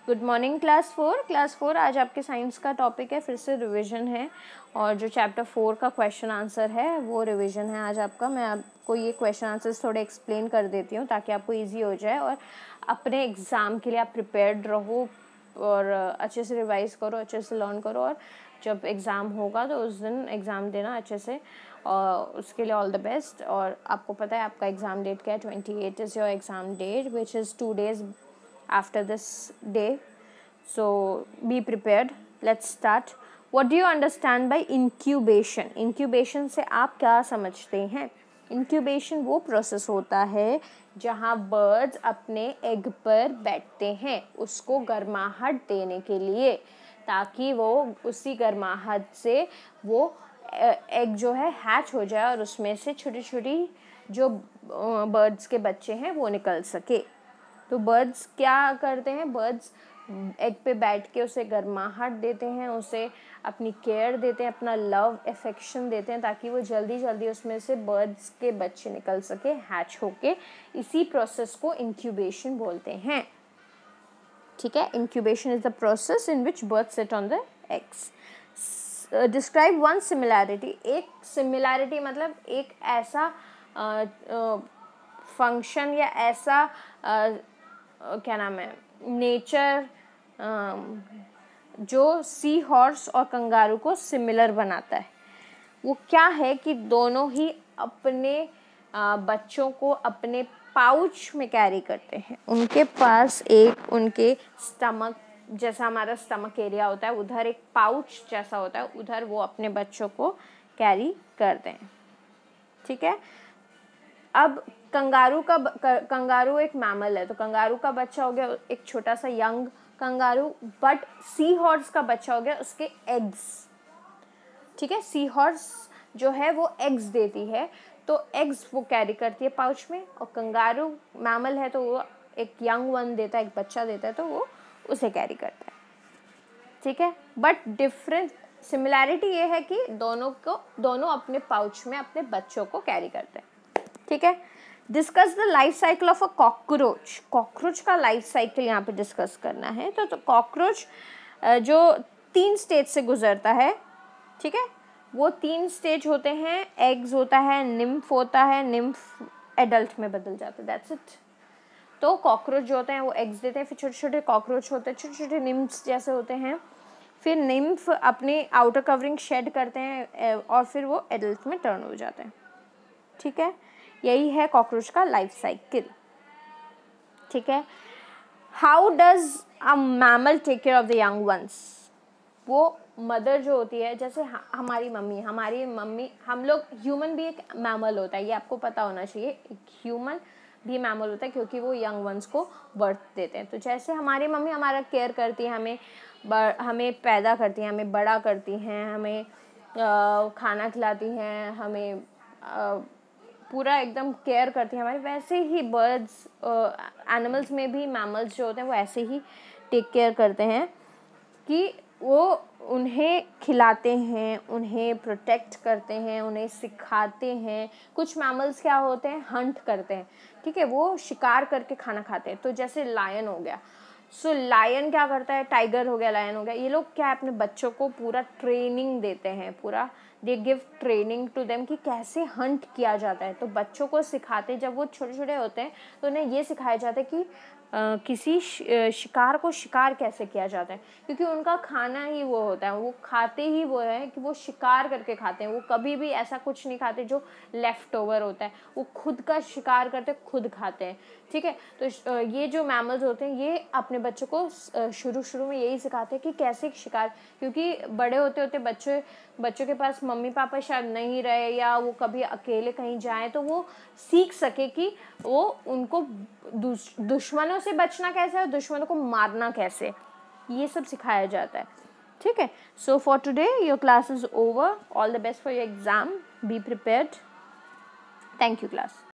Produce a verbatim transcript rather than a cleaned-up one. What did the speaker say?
Good morning class four. Class four आज आपके science का टॉपिक है, फिर से रिवीजन है और जो चैप्टर फोर का क्वेश्चन आंसर है वो रिवीजन है आज आपका। मैं आपको ये क्वेश्चन आंसर्स थोड़े एक्सप्लेन कर देती हूँ ताकि आपको इजी हो जाए और अपने एग्ज़ाम के लिए आप प्रिपेयर्ड रहो और अच्छे से रिवाइज करो, अच्छे से लर्न करो और जब एग्ज़ाम होगा तो उस दिन एग्ज़ाम देना अच्छे से और उसके लिए ऑल द बेस्ट। और आपको पता है आपका एग्ज़ाम डेट क्या है, twenty eight is your exam date which is two days after this day, so be prepared. Let's start. What do you understand by incubation? Incubation से आप क्या समझते हैं? Incubation वो प्रोसेस होता है जहाँ बर्ड्स अपने एग पर बैठते हैं उसको गर्माहट देने के लिए, ताकि वो उसी गर्माहट से वो एग जो है हैच हो जाए और उसमें से छोटी छोटी जो बर्ड्स के बच्चे हैं वो निकल सके। तो बर्ड्स क्या करते हैं, बर्ड्स एग पे बैठ के उसे गर्माहट देते हैं, उसे अपनी केयर देते हैं, अपना लव अफेक्शन देते हैं ताकि वो जल्दी जल्दी उसमें से बर्ड्स के बच्चे निकल सके हैच होके। इसी प्रोसेस को इंक्यूबेशन बोलते हैं। ठीक है, incubation is the process in which birds sit on the eggs. Describe one similarity. एक सिमिलैरिटी मतलब एक ऐसा फंक्शन uh, uh, या ऐसा uh, क्या नाम है नेचर जो सी हॉर्स और कंगारू को सिमिलर बनाता है। वो क्या है कि दोनों ही अपने बच्चों को अपने पाउच में कैरी करते हैं। उनके पास एक उनके स्टमक जैसा हमारा स्टमक एरिया होता है, उधर एक पाउच जैसा होता है, उधर वो अपने बच्चों को कैरी करते हैं। ठीक है, अब कंगारू का कंगारू एक मैमल है तो कंगारू का बच्चा हो गया एक छोटा सा young kangaroo, but sea horse का बच्चा हो गया उसके एग्स। ठीक है, सी हॉर्स जो है वो एग्स देती है तो एग्स वो कैरी करती है पाउच में, और कंगारू मैमल है तो वो एक यंग वन देता है, एक बच्चा देता है तो वो उसे कैरी करता है। ठीक है, बट डिफरेंस सिमिलैरिटी ये है कि दोनों को दोनों अपने पाउच में अपने बच्चों को कैरी करते हैं। ठीक है, discuss the life cycle of a cockroach. Cockroach का लाइफ साइकिल यहाँ पे डिस्कस करना है। तो, तो कॉकरोच जो तीन स्टेज से गुजरता है, ठीक है, वो तीन स्टेज होते हैं। एग्स होता है, निम्फ होता है, निम्फ एडल्ट में बदल जाता है, दैट्स इट। तो कॉकरोच जो होते हैं वो एग्स देते हैं, फिर छोटे छोटे कॉकरोच होते हैं, छोटे छोटे निम्फ्स जैसे होते हैं, फिर निम्फ अपने आउटर कवरिंग शेड करते हैं और फिर वो एडल्ट में टर्न हो जाते हैं। ठीक है, यही है कॉकरोच का लाइफ साइकिल। ठीक है, how does a mammal take care of the young ones. वो मदर जो होती है, जैसे हमारी मम्मी हमारी मम्मी हम लोग ह्यूमन भी एक मैमल होता है, ये आपको पता होना चाहिए। एक ह्यूमन भी मैमल होता है क्योंकि वो यंग वंस को बर्थ देते हैं। तो जैसे हमारी मम्मी हमारा केयर करती है, हमें हमें पैदा करती हैं, हमें बड़ा करती हैं, हमें आ, खाना खिलाती हैं, हमें आ, पूरा एकदम केयर करती हैं हमारी, वैसे ही बर्ड्स एनिमल्स में भी मैमल्स जो होते हैं वो ऐसे ही टेक केयर करते हैं कि वो उन्हें खिलाते हैं, उन्हें प्रोटेक्ट करते हैं, उन्हें सिखाते हैं। कुछ मैमल्स क्या होते हैं, हंट करते हैं। ठीक है, वो शिकार करके खाना खाते हैं। तो जैसे लायन हो गया, सो so, लायन क्या करता है, टाइगर हो गया, लायन हो गया, ये लोग क्या है अपने बच्चों को पूरा ट्रेनिंग देते हैं, पूरा they give training to them कि कैसे हंट किया जाता है। तो बच्चों को सिखाते, जब वो छोटे छोटे होते हैं तो उन्हें ये सिखाया जाता है कि आ, किसी शिकार को शिकार कैसे किया जाता है, क्योंकि उनका खाना ही वो होता है, वो खाते ही वो है कि वो शिकार करके खाते हैं। वो कभी भी ऐसा कुछ नहीं खाते जो लेफ्ट ओवर होता है, वो खुद का शिकार करते खुद खाते हैं। ठीक है, तो ये जो मैमल्स होते हैं ये अपने बच्चों को शुरू शुरू में यही सिखाते हैं कि कैसे शिकार, क्योंकि बड़े होते होते बच्चे बच्चों के पास मम्मी पापा शायद नहीं रहे या वो कभी अकेले कहीं जाएं तो वो सीख सके कि वो उनको दुश्मनों से बचना कैसे है, दुश्मनों को मारना कैसे, ये सब सिखाया जाता है। ठीक है, so for today your class is over. All the best for your exam, be prepared. Thank you class.